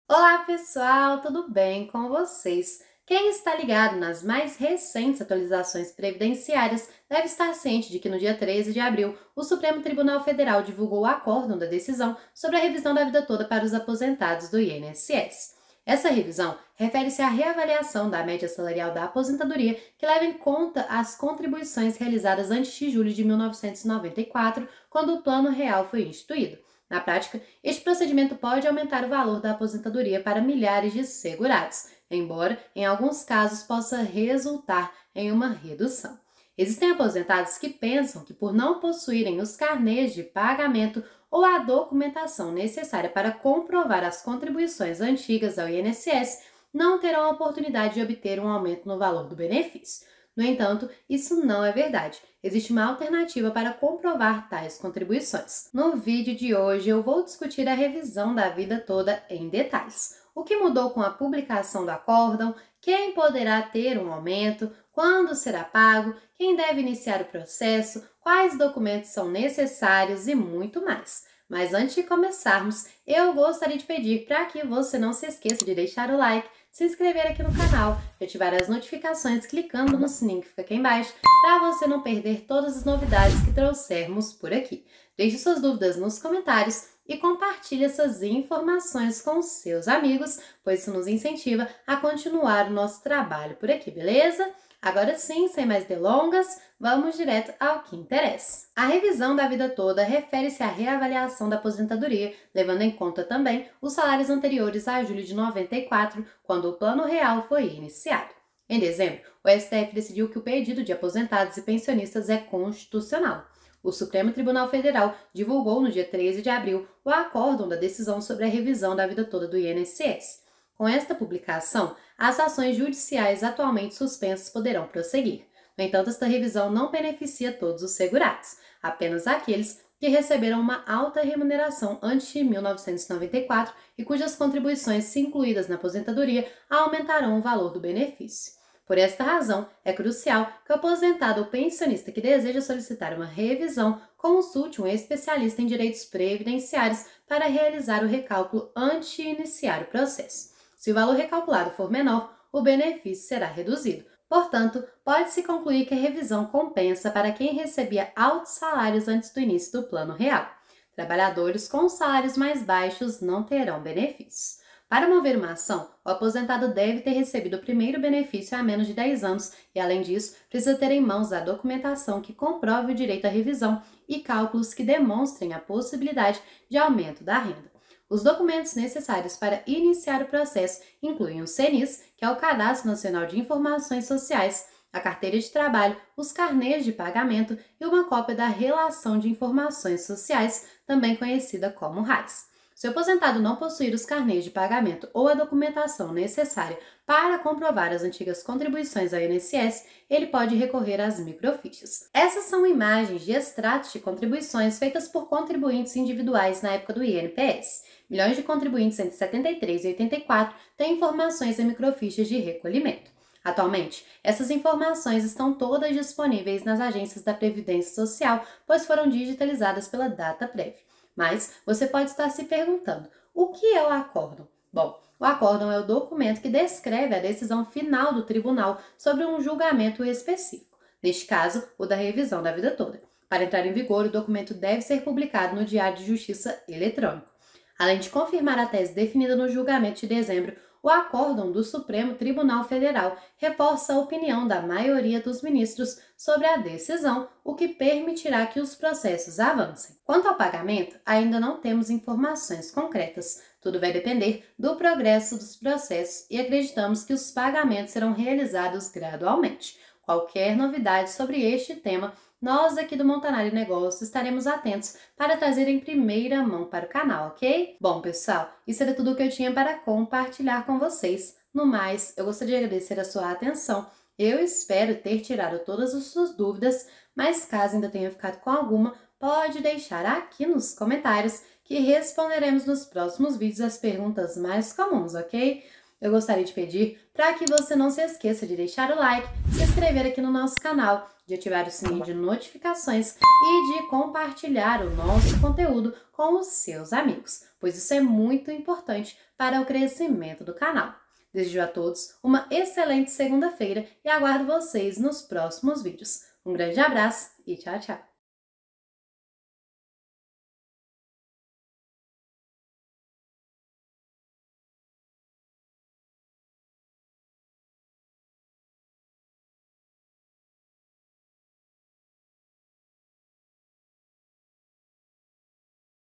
Olá, pessoal, tudo bem com vocês? Quem está ligado nas mais recentes atualizações previdenciárias deve estar ciente de que no dia 13 de abril, o Supremo Tribunal Federal divulgou o acórdão da decisão sobre a revisão da vida toda para os aposentados do INSS. Essa revisão refere-se à reavaliação da média salarial da aposentadoria, que leva em conta as contribuições realizadas antes de julho de 1994, quando o Plano Real foi instituído. Na prática, este procedimento pode aumentar o valor da aposentadoria para milhares de segurados, embora em alguns casos possa resultar em uma redução. Existem aposentados que pensam que, por não possuírem os carnês de pagamento ou a documentação necessária para comprovar as contribuições antigas ao INSS, não terão a oportunidade de obter um aumento no valor do benefício. No entanto, isso não é verdade. Existe uma alternativa para comprovar tais contribuições. No vídeo de hoje, eu vou discutir a revisão da vida toda em detalhes. O que mudou com a publicação do acórdão, quem poderá ter um aumento, quando será pago, quem deve iniciar o processo, quais documentos são necessários e muito mais. Mas antes de começarmos, eu gostaria de pedir para que você não se esqueça de deixar o like, se inscrever aqui no canal e ativar as notificações clicando no sininho que fica aqui embaixo para você não perder todas as novidades que trouxermos por aqui. Deixe suas dúvidas nos comentários e compartilhe essas informações com seus amigos, pois isso nos incentiva a continuar o nosso trabalho por aqui, beleza? Agora sim, sem mais delongas, vamos direto ao que interessa. A revisão da vida toda refere-se à reavaliação da aposentadoria, levando em conta também os salários anteriores a julho de 94, quando o Plano Real foi iniciado. Em dezembro, o STF decidiu que o pedido de aposentados e pensionistas é constitucional. O Supremo Tribunal Federal divulgou no dia 13 de abril o acórdão da decisão sobre a revisão da vida toda do INSS. Com esta publicação, as ações judiciais atualmente suspensas poderão prosseguir. No entanto, esta revisão não beneficia todos os segurados, apenas aqueles que receberam uma alta remuneração antes de 1994 e cujas contribuições, se incluídas na aposentadoria, aumentarão o valor do benefício. Por esta razão, é crucial que o aposentado ou pensionista que deseja solicitar uma revisão consulte um especialista em direitos previdenciários para realizar o recálculo antes de iniciar o processo. Se o valor recalculado for menor, o benefício será reduzido. Portanto, pode-se concluir que a revisão compensa para quem recebia altos salários antes do início do Plano Real. Trabalhadores com salários mais baixos não terão benefícios. Para mover uma ação, o aposentado deve ter recebido o primeiro benefício há menos de 10 anos e, além disso, precisa ter em mãos a documentação que comprove o direito à revisão e cálculos que demonstrem a possibilidade de aumento da renda. Os documentos necessários para iniciar o processo incluem o CNIS, que é o Cadastro Nacional de Informações Sociais, a carteira de trabalho, os carnês de pagamento e uma cópia da Relação de Informações Sociais, também conhecida como RAIS. Se o aposentado não possuir os carnês de pagamento ou a documentação necessária para comprovar as antigas contribuições ao INSS, ele pode recorrer às microfichas. Essas são imagens de extratos de contribuições feitas por contribuintes individuais na época do INPS. Milhões de contribuintes entre 73 e 84 têm informações em microfichas de recolhimento. Atualmente, essas informações estão todas disponíveis nas agências da Previdência Social, pois foram digitalizadas pela Dataprev. Mas você pode estar se perguntando, o que é o acórdão? Bom, o acórdão é o documento que descreve a decisão final do tribunal sobre um julgamento específico, neste caso, o da revisão da vida toda. Para entrar em vigor, o documento deve ser publicado no Diário de Justiça eletrônico. Além de confirmar a tese definida no julgamento de dezembro, o acórdão do Supremo Tribunal Federal reforça a opinião da maioria dos ministros sobre a decisão, o que permitirá que os processos avancem. Quanto ao pagamento, ainda não temos informações concretas. Tudo vai depender do progresso dos processos e acreditamos que os pagamentos serão realizados gradualmente. Qualquer novidade sobre este tema, nós aqui do Montanari Negócios estaremos atentos para trazer em primeira mão para o canal, ok? Bom, pessoal, isso era tudo o que eu tinha para compartilhar com vocês. No mais, eu gostaria de agradecer a sua atenção. Eu espero ter tirado todas as suas dúvidas, mas caso ainda tenha ficado com alguma, pode deixar aqui nos comentários que responderemos nos próximos vídeos as perguntas mais comuns, ok? Eu gostaria de pedir para que você não se esqueça de deixar o like, se inscrever aqui no nosso canal, de ativar o sininho de notificações e de compartilhar o nosso conteúdo com os seus amigos, pois isso é muito importante para o crescimento do canal. Desejo a todos uma excelente segunda-feira e aguardo vocês nos próximos vídeos. Um grande abraço e tchau, tchau!